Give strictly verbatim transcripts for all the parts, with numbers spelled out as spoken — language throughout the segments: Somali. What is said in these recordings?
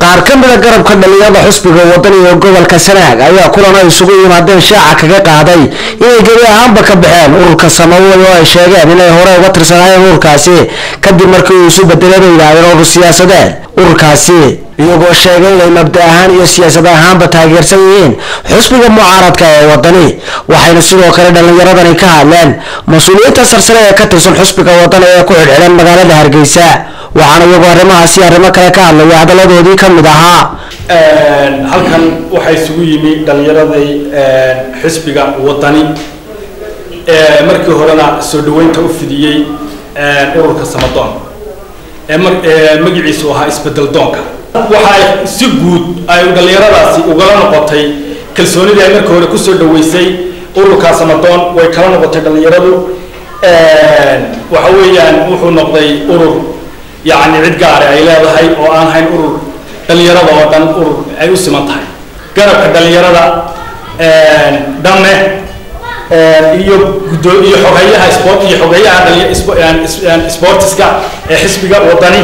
qaar ka mid ah garabka dhalinyarada xisbiga wadaniga ee gobolka Sanaag ayaa kulan ay isugu yimaadeen shaaca kaga qaaday inay gabi ahaanba ka baxeen ururka Samawi oo ay sheegeen inay hore uga tirsanayeen ururkaasi kadib markii uu isu bedelay ilaalin urur siyaasadeed ururkaasi iyagoo sheegay inay mabda ahaan iyo siyaasad ahaanba taageersan yihiin xisbiga mucaaradka ee wadani waxayna sidoo kale dhalinyaradani ka hadleen mas'uuliyiinta sarsare ee ka tirsan xisbiga wadani ee ku xidhan magaalada Hargeysa waxaana iyagu arrimahaasi arrimo kale ka hadlaya hadaladoodii ka mid ahaa halkan waxay isugu yimi dhalinyaradii xisbiga wadani ee markii horena soo dhaweynta u fidiyay ururka Samadoon ee magaciisu ahaa isbedel doonka waxay si guud ay dhalinyaradaasi uga noqotay kalsoonida ay markii hore ku soo dhaweysay ururka Samadoon way kala noqotay dhalinyaradu waxa weeyaan wuxuu noqday urur يعني عد قاري أي لا هاي أو أنا هاي أور دليرة وطن أور أي وسمتها قرب دليرة دمه يو يو حقيقة سبورت يو حقيقة دليل يعني سبورتس كا حسب كا وطني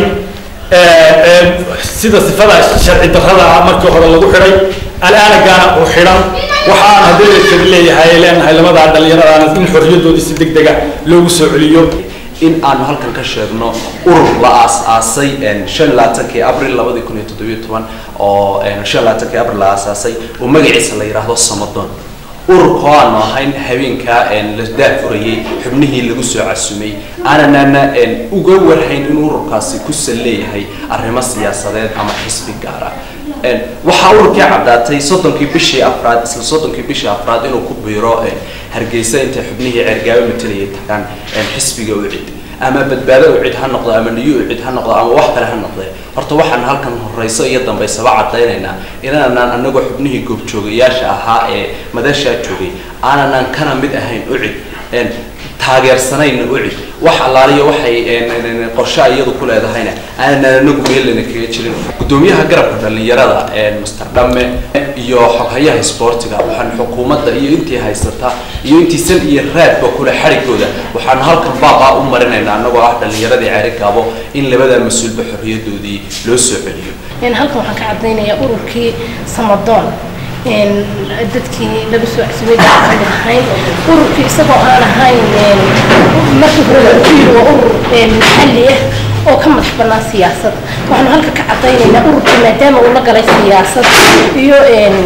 سيدا صفات شرع الدخل مركو هذا اللي بحري الآن كان وحرام وحان هذول الكبلي هاي لين هاي لما بعد دليرة أنا إن حرية دودي سدك دقة لو سعليو in aan halkan ka sheegno urur la aasaasay shan iyo labaatankii abriil labada kun iyo toddoba iyo toban oo shan iyo labaatankii abriil la aasaasay oo magaciisa la yiraahdo Samadoon ururka aan ahayn habeenka la daafurayay xubnihii lagu soo casumay aanana uga warhayn in ururkaasi ku saleeyahay arrimo siyaasadeed ama xisbi gaar ah waxa ururka cadaatay soddonkii bishii afraad isla soddonkii bishii afraad inuu ku biiro Hargeysa inta xubnihii cergaabo metelay tagaan xisbiga u cid ama badbaado u cid ha noqdo ama niyo u cid ha noqdo ama wax kale ha noqdo horta waxaan halkan horeyso iyo dambeysaba cadaynayna inaan anagu xubnihii goob joogayaasha ahaa ee madasha joogay aanan kana mid ahayn u cid taageersanayna u cid wax allaaliyo waxay qorshe iyadu ku leedahayna aanan anagu meelna kaga jirin gudoomiyaha garabka dhalinyarada ee Mister Dhamme iyo xoghayaha sportiga waxaan xukuumadda iyo intii haysata iyo intii san iyo raadba kula xarigooda waxaan halkan baaqa u marinaynaa anagoo ah dhalinyaradii Ceerigaabo in labada mas'uulba xorriyadoodii loo soo celiyo in halkan waxaan ka cadeynayaa ururkii Samadoon in dadkii lagu soo casumay dadkii ururkii isagoo aan ahayn markii hore uu urur maxalli ah oo ka madax bannaan siyaasad waxaan halka ka cadeynaynaa ururkii maadaama uu la galay siyaasad iyo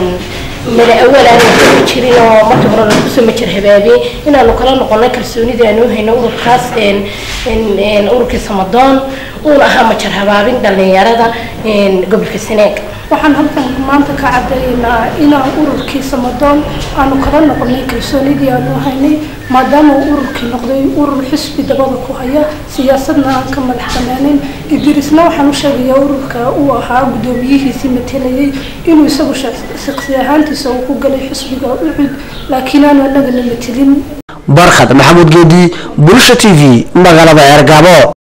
من أول أنا بشرين ومرت مرة نقص متر هبابي إن أنا كلا نقولنا كرسوني ده إنه هنا أورك خاص إن إن إن أورك سمدان وأنا متر هبابين دلني يرادا إن قبل كسنة waxaan halkan maanta ka cadeynaa inaan ururkii Samadoon aanu kala noqonay kalsoonidii aanu haynay maadaama uu ururkii noqday urur xisbi dabada ku haya siyaasadna aan ka madax banaanin Idrisna waxaan u sheegayaa ururka uu ahaa gudoomiyihiisa metelayay inuu isagu shakhsi ahaantiisa uu ku galay xisbiga u cid laakiin aanu anaga la metelin Barkhad Maxamuud Geedi Bulsha T V magaalada Ceerigaabo.